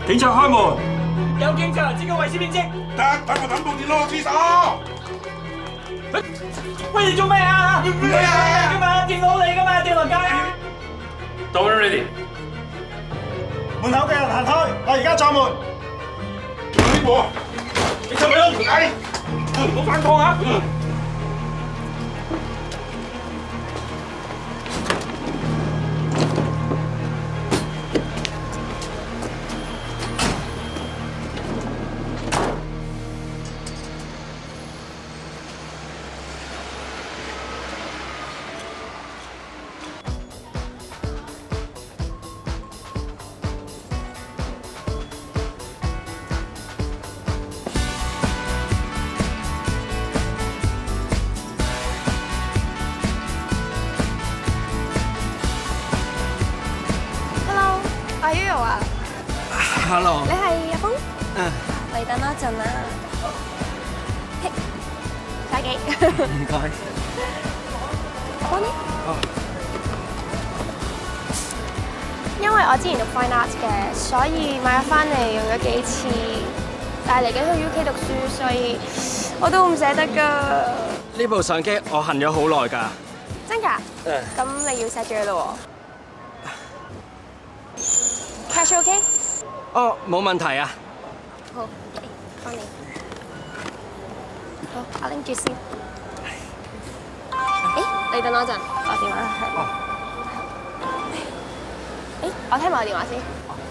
警察開門！ 有警察，這個位置面積。 得，等我等部電腦落廁所。 喂，你做咩啊？咩啊？㗎嘛，電腦嚟㗎嘛，掉落街。 到 ready。 門口嘅人行開，我而家撞門。 呢個，你做咩咯？哎， 唔好反抗啊！ 阿 Yoyo 啊 ，Hello， 你係阿峰？嚟等多陣啦。嘿，打機。 唔該。 我幫你。因為我之前讀 fine art 嘅，所以買咗翻嚟用咗幾次，但係嚟緊去 UK 讀書，所以我都唔捨得㗎。 呢部相機我恨咗好耐㗎。 真㗎？咁你要錫住佢咯喎。Cash OK？ 哦，冇問題啊。 好，幫你。好，我拎住先。誒，你等我一陣，我電話響。誒，我聽埋我電話先。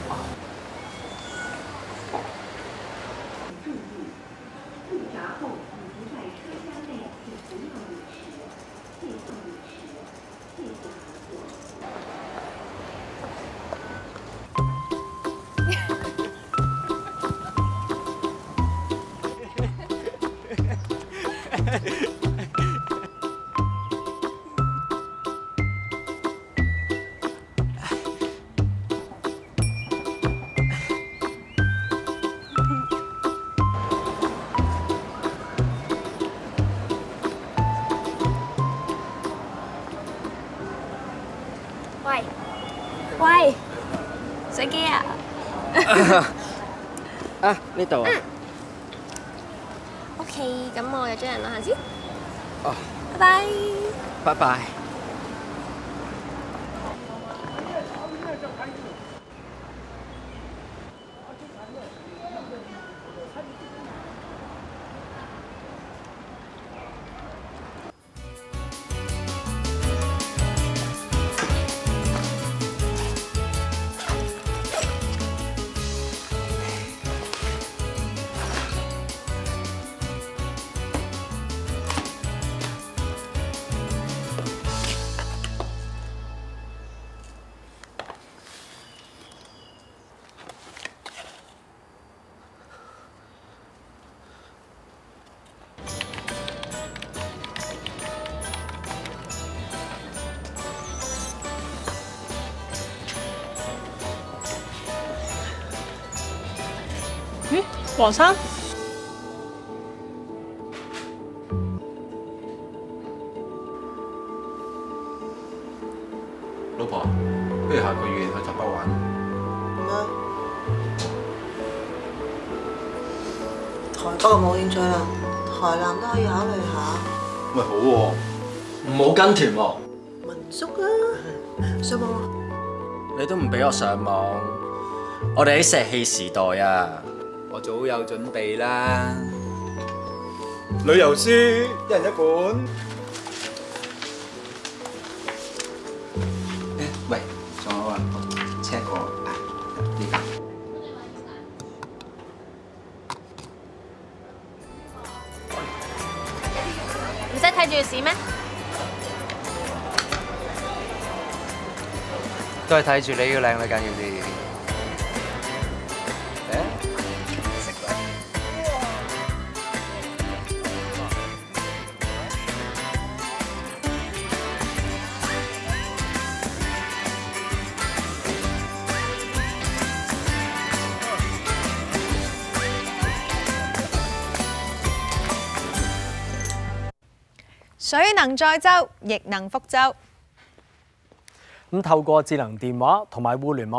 喂，喂，相機啊！ 啊，呢度啊。 OK， 咁我約咗人攞下先。 哦。 拜拜。 拜拜。 黃生， 老婆，不如下個月去台北玩。 咩？台北就冇興趣啦，台南都可以考慮下。 咪好喎， 唔好跟團喎。 民宿啊，上網啊。 你都唔俾我上網，我哋喺石器時代啊！ 我早有準備啦。 旅遊書一人一本。 喂，仲有啊，check 過啊呢個。 唔使睇住市咩？ 都係睇住你個靚女緊要啲。 水能載舟，亦能覆舟。 咁透過智能電話同埋互聯網，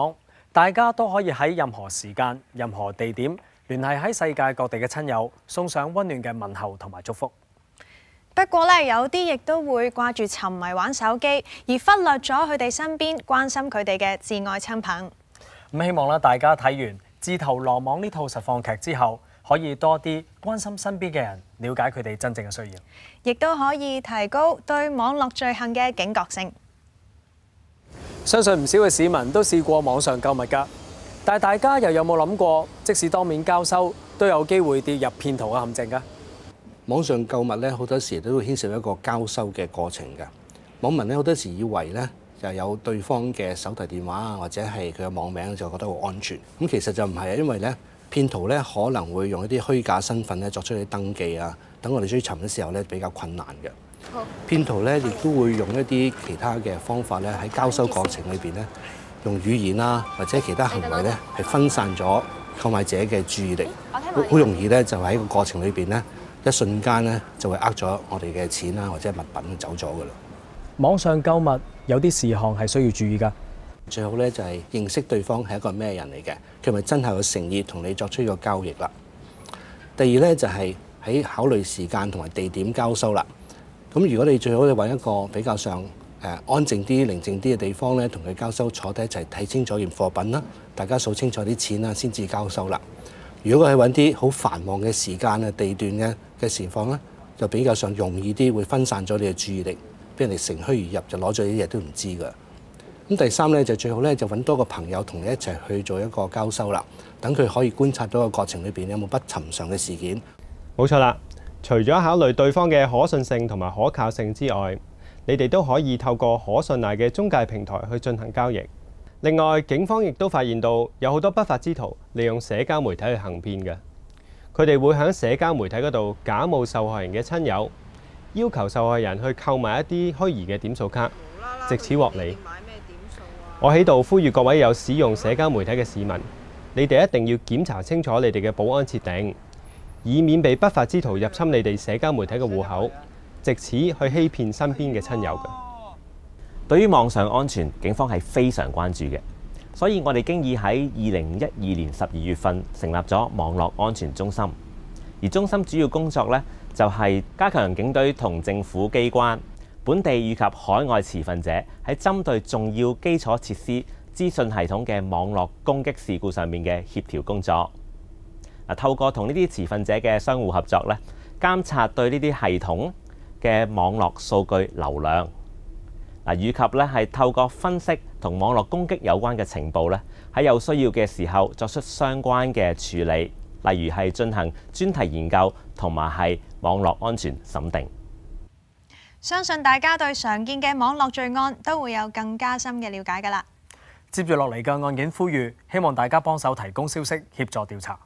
大家都可以喺任何時間、任何地點聯繫喺世界各地嘅親友，送上溫暖嘅問候同埋祝福。 不過咧，有啲亦都會掛住沉迷玩手機，而忽略咗佢哋身邊關心佢哋嘅摯愛親朋。 咁希望咧，大家睇完《自投羅網》呢套實況劇之後，可以多啲關心身邊嘅人，了解佢哋真正嘅需要， 亦都可以提高對網絡罪行嘅警覺性。 相信唔少嘅市民都試過網上購物㗎，但係大家又有冇諗過，即使當面交收，都有機會跌入騙徒嘅陷阱㗎？ 網上購物咧，好多時都會牽涉一個交收嘅過程嘅。網民咧好多時以為咧就有對方嘅手提電話啊，或者係佢嘅網名，就覺得好安全。咁其實就唔係啊，因為咧騙徒咧可能會用一啲虛假身份咧作出啲登記啊，等我哋追尋嘅時候咧比較困難嘅。騙徒咧亦都會用一啲其他嘅方法咧喺交收過程裏邊咧，用語言啊或者其他行為咧係分散咗購買者嘅注意力，好容易咧就喺個過程裏邊咧。一瞬間咧就會呃咗我哋嘅錢啦，或者物品走咗㗎啦。 網上購物有啲事項係需要注意㗎。 最好咧就係認識對方係一個咩人嚟嘅，佢咪真係有誠意同你作出呢個交易啦。第二咧就係喺考慮時間同埋地點交收啦。咁如果你最好你揾一個比較上安靜啲、寧靜啲嘅地方咧，同佢交收，坐低一齊睇清楚件貨品啦，大家數清楚啲錢啦，先至交收啦。如果佢係揾啲好繁忙嘅時間啊、地段嘅情況咧，就比較上容易啲，會分散咗你嘅注意力，俾人哋乘虛而入，就攞咗啲嘢都唔知㗎。咁第三咧就最好咧就揾多個朋友同你一齊去做一個交收啦，等佢可以觀察到個過程裏邊有冇不尋常嘅事件。 冇錯啦，除咗考慮對方嘅可信性同埋可靠性之外，你哋都可以透過可信賴嘅中介平台去進行交易。另外，警方亦都發現到有好多不法之徒利用社交媒體去行騙嘅。佢哋會喺社交媒體嗰度假冒受害人嘅親友，要求受害人去購買一啲虛擬嘅點數卡，藉此獲利。我喺度呼籲各位有使用社交媒體嘅市民，你哋一定要檢查清楚你哋嘅保安設定，以免被不法之徒入侵你哋社交媒體嘅戶口，藉此去欺騙身邊嘅親友嘅。 對於網上安全，警方係非常關注嘅，所以我哋經已喺2012年12月份成立咗網絡安全中心。而中心主要工作呢，就係加強警隊同政府機關、本地以及海外持份者喺針對重要基礎設施、資訊系統嘅網絡攻擊事故上面嘅協調工作。透過同呢啲持份者嘅相互合作呢，監察對呢啲系統嘅網絡數據流量。以及咧係透過分析同網絡攻擊有關嘅情報咧，喺有需要嘅時候作出相關嘅處理，例如係進行專題研究同埋係網絡安全審定。 相信大家對常見嘅網絡罪案都會有更加深嘅了解㗎啦。 接住落嚟嘅案件呼籲，希望大家幫手提供消息協助調查。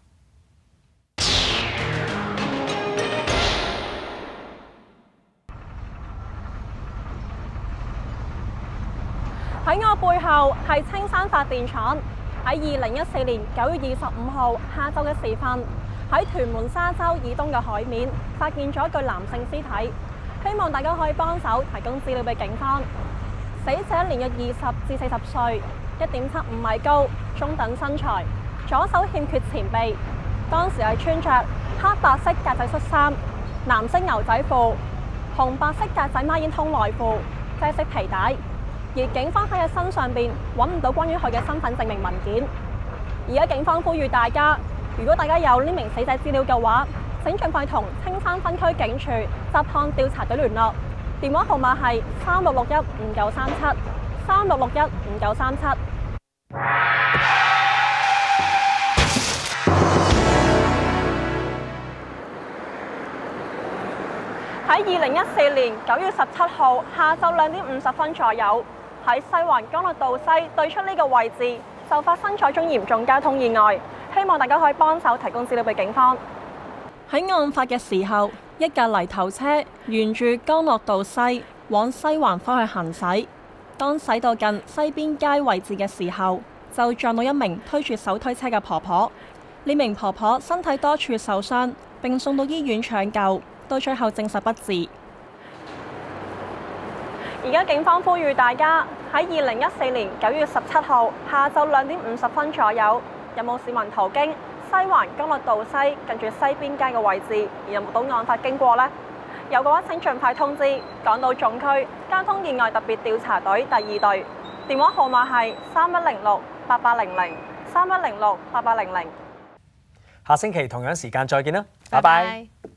喺我背後係青山發電廠。喺2014年9月25號下晝嘅時分，喺屯門沙洲以東嘅海面發現咗一具男性屍體。希望大家可以幫手提供資料俾警方。死者年約20至40歲，1.75米高，中等身材，左手欠缺前臂。當時係穿着黑白色格仔恤衫、藍色牛仔褲、紅白色格仔孖煙通內褲、啡色皮帶。而警方喺佢身上邊揾唔到關於佢嘅身份證明文件。而家警方呼籲大家，如果大家有呢名死者資料嘅話，請盡快同青山分區警署雜項調查隊聯絡，電話號碼係36615937 36615937。喺2014年9月17號下晝2點50分左右，喺西環江樂道西對出呢個位置就發生咗宗嚴重交通意外，希望大家可以幫手提供資料俾警方。喺案發嘅時候，一架泥頭車沿住江樂道西往西環方向行駛，當駛到近西邊街位置嘅時候，就撞到一名推住手推車嘅婆婆。呢名婆婆身體多處受傷，並送到醫院搶救，到最後證實不治。 而家警方呼籲大家喺2014年9月17號下晝2點50分左右，有冇市民途經西環干諾道西近住西邊街嘅位置，而有目睹案發經過呢？有嘅話請盡快通知港島總區交通意外特別調查隊第2隊，電話號碼係31068800 31068800。 下星期同樣時間再見啦，拜拜。